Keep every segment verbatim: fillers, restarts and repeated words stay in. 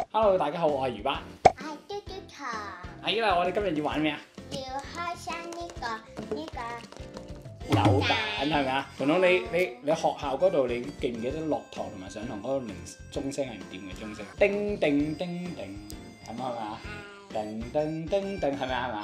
Hello， 大家好，我係魚爸。 我係嘟嘟糖， 係啦，我哋今日要玩咩啊？ 要開箱呢個呢個扭蛋係咪啊？彤彤，你你你學校嗰度你記唔記得落堂同埋上堂嗰個鈴鐘聲係點嘅鐘聲？叮叮叮叮，咁係咪啊？叮叮叮叮係咪啊？係嘛？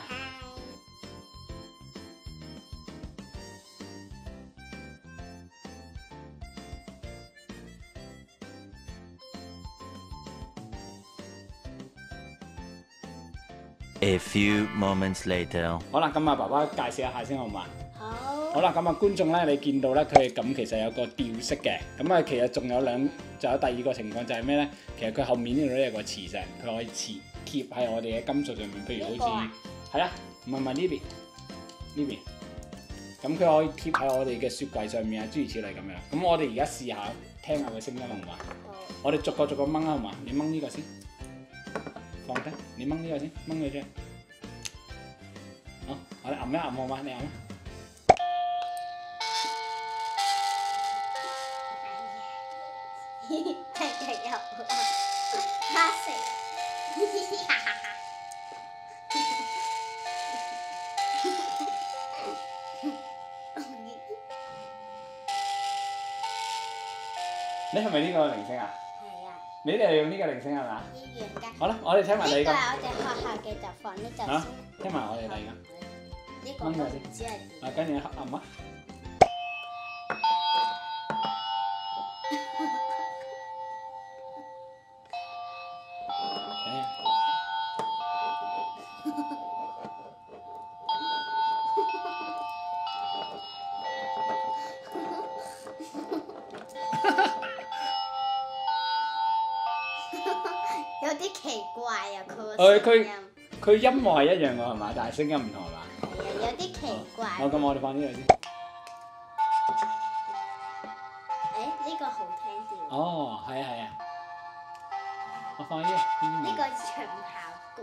A few moments later， 好啦，咁啊，爸爸介紹一下先好嘛？ 好， 好啦，咁啊，觀眾咧，你見到咧，佢咁其實有個吊飾嘅，咁啊，其實仲有兩，仲有第二個情況就係咩咧？其實佢後面呢度咧有個磁石，佢可以貼貼喺我哋嘅金屬上面，譬如好似係啊，唔係唔係呢邊呢邊，咁佢可以貼喺我哋嘅雪櫃上面啊，諸如此類咁樣。咁我哋而家試下聽下個聲音好嘛？我哋逐個逐個掹啊好嘛？你掹呢個先。 放低，你掹呢個先，掹佢啫。好，我哋撳一撳好嘛？你撳。 真係有嚇死！ 你係咪呢個鈴聲啊？ 係啊， 你哋係用呢個鈴聲係嘛？ 醫院㗎。 好啦，我哋聽埋你個。 呢個係我哋學校嘅，就放呢度先。 啊，聽埋我哋第二個。 呢個都唔知係點。 啊，跟住黑暗啊！ 有啲奇怪啊，佢個誒佢聲音。 佢音樂係一樣㗎係嘛？但係聲音唔同係嘛？ 係啊，有啲奇怪。 好，咁我哋放呢個先。 誒，呢個好聽啲喎。 哦，係啊係啊。我放呢個。 呢個長跑過，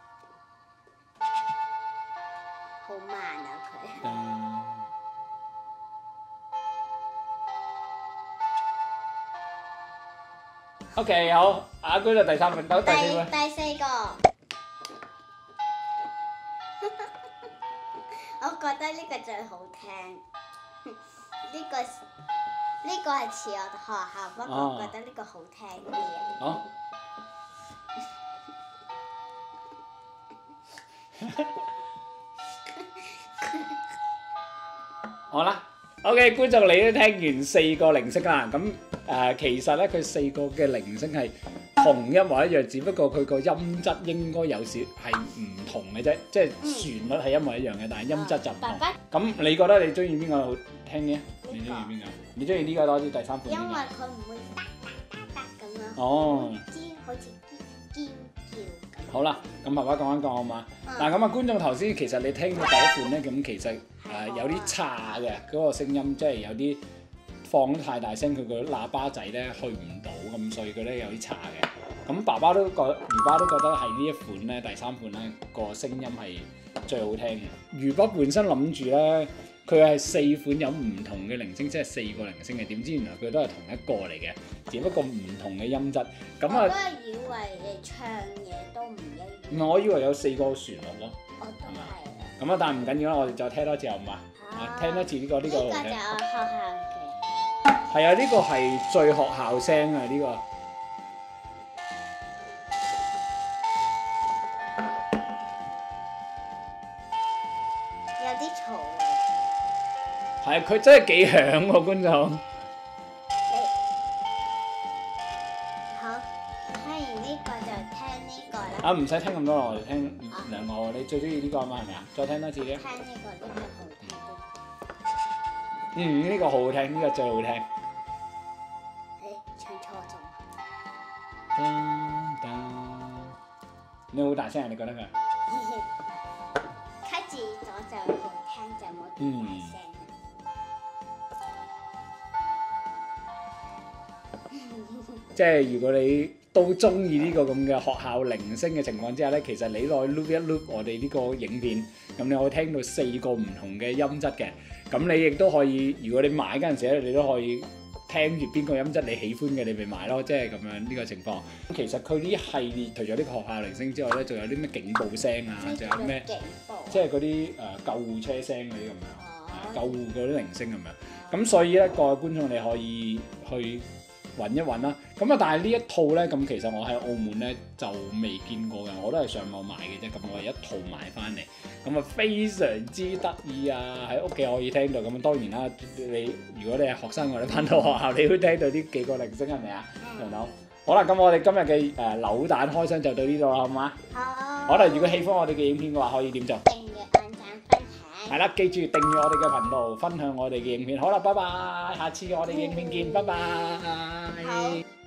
好慢啊佢。 嗯。OK， 好，阿姑就第三份，到第四份。 第四個，我覺得呢個最好聽。呢個呢個係似我學校，不過我覺得呢個好聽啲。 好。好啦 ，OK， 觀眾你都聽完四個鈴聲啦，咁。誒、呃、其實咧，佢四個嘅鈴聲係同一模一樣，只不過佢個音質應該有少係唔同嘅啫，即係旋律係一模一樣嘅，但係音質就唔同。咁你覺得你中意邊個好聽嘅？你中意邊個？你中意呢個多啲第三款？ 因為佢唔會嗒嗒嗒嗒咁樣。 哦。 尖好似尖尖叫咁。 好啦，咁爸爸講一講好嘛？嗱咁啊，觀眾頭先其實你聽到第一款咧，咁其實誒、呃、有啲差嘅嗰個聲音，即係有啲。放得太大聲，佢個喇叭仔咧去唔到，咁所以佢咧有啲差嘅。咁爸爸都覺，魚爸都覺得係呢一款咧，第三款咧個聲音係最好聽嘅。魚爸本身諗住咧，佢係四款有唔同嘅鈴聲，即係四個鈴聲嘅。點知原來佢都係同一個嚟嘅，只不過唔同嘅音質。咁啊， 我都係以為你唱嘢都唔一樣。 唔係，我以為有四個旋律咯。 我都係啊。 咁啊，但係唔緊要啦，我哋再聽多次好嘛？啊，聽多次呢個呢個。 呢個就係我學校嘅。 係啊，呢個係最學校聲啊！呢個有啲嘈啊！ 係佢真係幾響喎，觀眾。 好，聽完呢個就聽呢個啦。 啊，唔使聽咁多啦，我哋聽兩個。你最中意呢個啊嘛，係咪啊？再聽多次嘅。 聽呢個呢個好聽啲。 嗯，呢個好好聽，呢個最好聽。 唱錯咗。 你好大聲啊！你覺得佢？ 卡住咗就好聽，就冇咁大聲。 即係如果你都中意呢個咁嘅學校鈴聲嘅情況之下咧，其實你落去 loop 一 loop 我哋呢個影片，咁你可以聽到四個唔同嘅音質嘅。咁你亦都可以，如果你買嗰陣時咧，你都可以聽住邊個音質你喜歡嘅，你咪買咯，即係咁樣呢個情況。其實佢呢系列除咗呢個學校鈴聲之外咧，仲有啲咩警報聲啊，仲有咩警報， 即係嗰啲誒救護車聲嗰啲咁樣，救護嗰啲鈴聲咁樣。咁所以咧，各位觀眾你可以去揾一揾啦。咁啊，但係呢一套咧，咁其實我喺澳門咧就未見過嘅，我都係上網買嘅啫。咁我係一套買翻嚟，咁啊非常之得意啊！喺屋企可以聽到。咁當然啦，你如果你係學生，我哋翻到學校，你會聽到呢幾個鈴聲係咪啊？梁柳、嗯，好啦，咁我哋今日嘅誒扭蛋開箱就到呢度啦，好嗎？ 好。 好啦，如果喜歡我哋嘅影片嘅話，可以點做？ 訂閱、按讚、分享。 係啦，記住訂閱我哋嘅頻道，分享我哋嘅影片。好啦，拜拜，下次我哋嘅影片見，拜拜。 好。